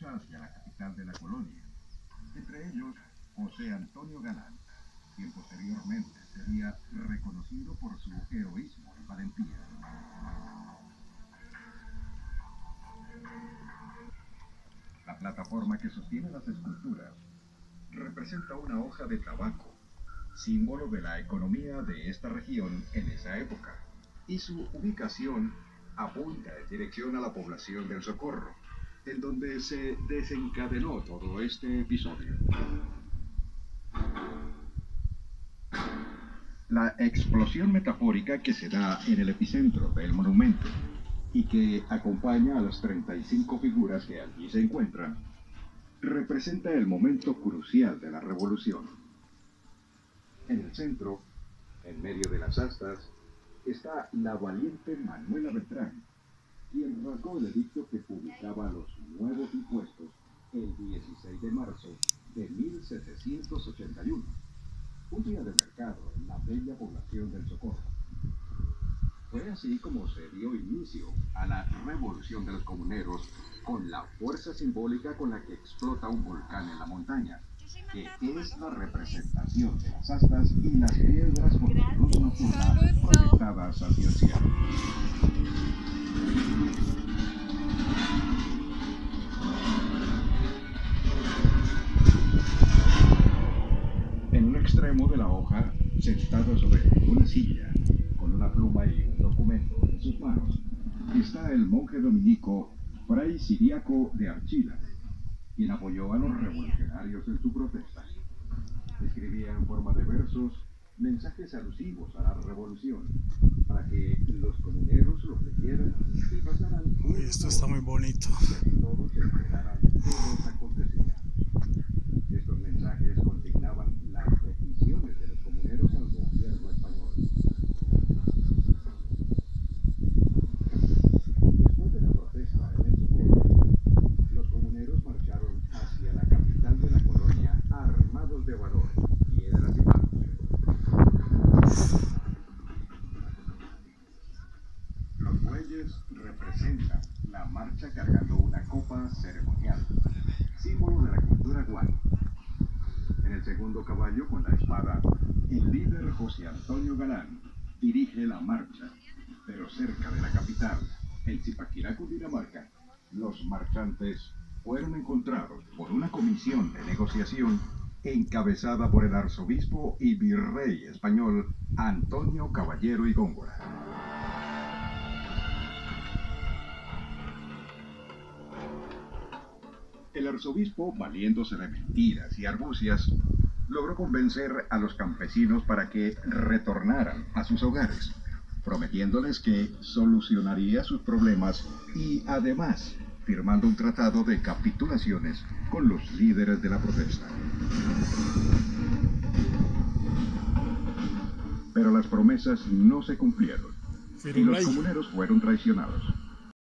avanza hacia la capital de la colonia. Entre ellos, José Antonio Galán, quien posteriormente sería reconocido por su heroísmo y valentía. La plataforma que sostiene las esculturas representa una hoja de tabaco, símbolo de la economía de esta región en esa época, y su ubicación apunta en dirección a la población del Socorro, en donde se desencadenó todo este episodio. La explosión metafórica que se da en el epicentro del monumento y que acompaña a las 35 figuras que allí se encuentran, representa el momento crucial de la revolución. En el centro, en medio de las astas, está la valiente Manuela Beltrán, quien rasgó el edicto que publicaba los nuevos impuestos el 16 de marzo de 1781, un día de mercado en la bella población del Socorro. Fue así como se dio inicio a la revolución de los comuneros, con la fuerza simbólica con la que explota un volcán en la montaña, que es la representación de las astas y las piedras con su luz nocturna proyectadas hacia el cielo. En un extremo de la hoja, sentado sobre una silla, con una pluma y un documento en sus manos, está el monje dominico Fray Ciriaco de Archila, quien apoyó a los revolucionarios en su protesta. Escribía en forma de versos mensajes alusivos a la revolución, para que los comuneros los leyeran y pasaran. Uy, esto está muy bonito. Y todos se enteraran de los acontecimientos. Estos mensajes consignaban las peticiones de los comuneros al gobierno español. Después de la protesta en el Socorro, los comuneros marcharon hacia la capital de la colonia armados de valor, piedras y palos. Los bueyes representan la marcha cargando una copa ceremonial, símbolo de la cultura guane. En el segundo caballo, con la espada, el líder José Antonio Galán dirige la marcha, pero cerca de la capital, en Zipaquirá, Cundinamarca, los marchantes fueron encontrados por una comisión de negociación encabezada por el arzobispo y virrey español Antonio Caballero y Góngora. El arzobispo, valiéndose de mentiras y argucias, logró convencer a los campesinos para que retornaran a sus hogares, prometiéndoles que solucionaría sus problemas y, además, firmando un tratado de capitulaciones con los líderes de la protesta. Pero las promesas no se cumplieron y los comuneros fueron traicionados.